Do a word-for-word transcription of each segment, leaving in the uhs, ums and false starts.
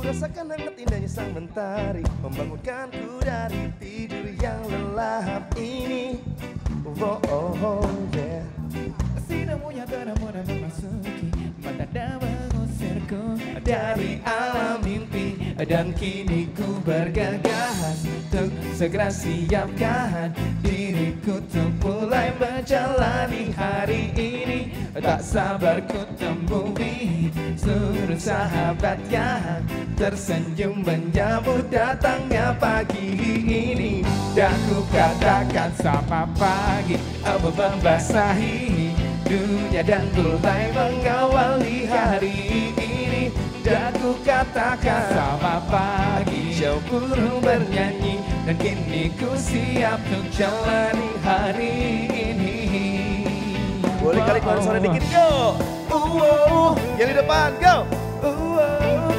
Rasakan hangat indahnya sang mentari membangunkanku dari tidur yang lelahap ini. Oh, oh, oh yeah. Sinarmu yang terang-terang memasuki mata dan mengusirku dari alam mimpi. Dan kini ku bergegas untuk segera siapkan diriku untuk mulai menjalani hari ini. Tak sabar ku temui seluruh sahabat yang tersenyum menyambut datangnya pagi ini. Dan ku katakan sama pagi abu membasahi dunia dan mulai mengawali hari ini. Dan ku katakan sama pagi jauh burung bernyanyi. Dan kini ku siap untuk jalani hari ini. Boleh kali keluar suara dikit, go. Uh, uh, yang di depan, go. Uh, uh,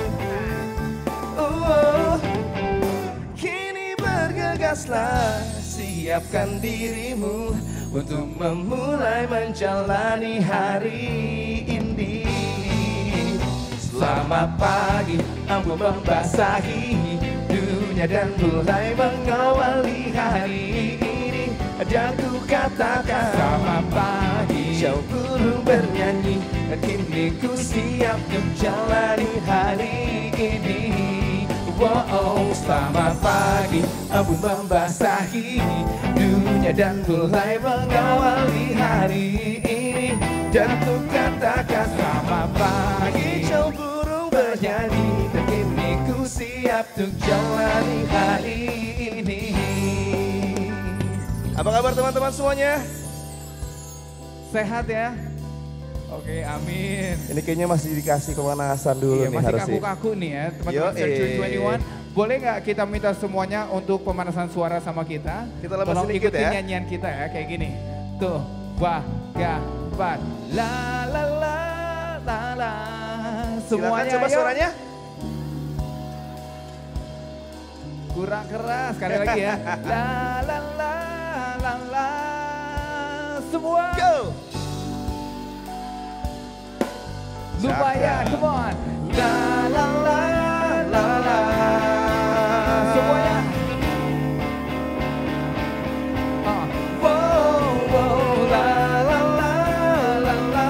uh, kini bergegaslah, siapkan dirimu untuk memulai menjalani hari ini. Selamat pagi, abu membasahi dunia dan mulai mengawali hari ini. Dan ku katakan selamat pagi, jauh burung bernyanyi. Dan kini ku siap untuk jalani hari ini. Wow, selamat pagi, abu membasahi dunia dan mulai mengawali hari ini. Dan ku katakan selamat pagi, jauh burung bernyanyi. Dan kini ku siap untuk jalani hari ini. Apa kabar teman-teman semuanya? Sehat ya? Oke, amin. Ini kayaknya masih dikasih pemanasan dulu Iya, nih masih harusnya. kaku-kaku nih ya, teman-teman Yo, Century eh. dua puluh satu. Boleh nggak kita minta semuanya untuk pemanasan suara sama kita? Kita lepasin Tolong dikit ikutin ya. nyanyian kita ya, kayak gini. Tuh, wah, ga, bat, la la la la la. Silakan Semuanya coba yuk. suaranya. Kurang keras, sekali lagi ya. La la la la la. Semua. Go. Lumayan, come on. La la la la la. Semuanya. Ah. Wow, wow, la la la la la.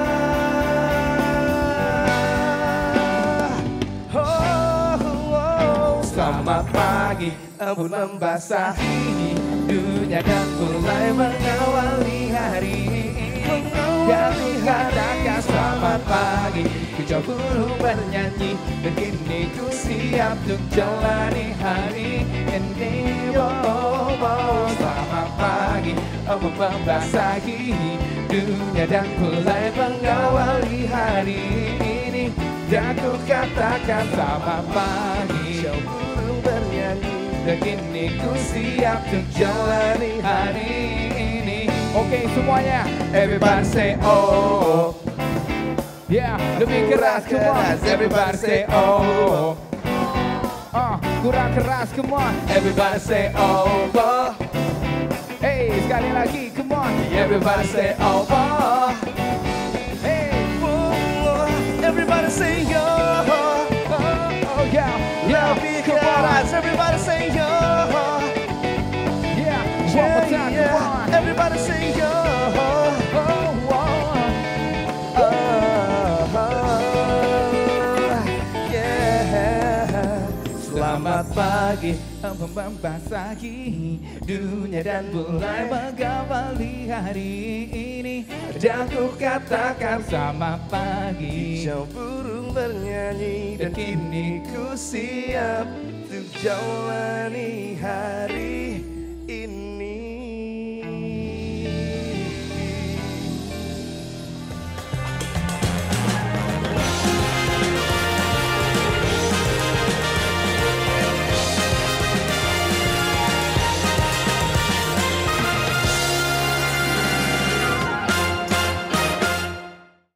Oh, oh, selamat pagi, embun membasahi dunia dan mulai mengawali hari ini. Dan ku katakan selamat pagi, kejauh burung bernyanyi. Dan kini ku siap untuk jalani hari ini. Oh, oh, selamat pagi, embun membasahi dunia dan mulai mengawali hari ini. Dan ku katakan selamat pagi, kejauh burung bernyanyi. Dan kini ku siap untuk jalani hari ini. Oke, semuanya. Everybody say oh, Ya, lebih keras, come on. everybody say oh, Ah, kurang keras, come on. everybody say oh, oh. Hey, sekali lagi, come on. Everybody say oh, oh. Hey, Oh, everybody say yo, oh, oh, yeah, yeah, lebih come on. keras. Everybody say yo, Yeah, one more time, come on. everybody say yo. Oh, oh, Oh, yeah. Selamat pagi, embun membasahi dunia dan mulai mengawali hari ini. Dan ku katakan selamat pagi. jauh burung bernyanyi. Dan kini ku siap untuk jalani hari ini.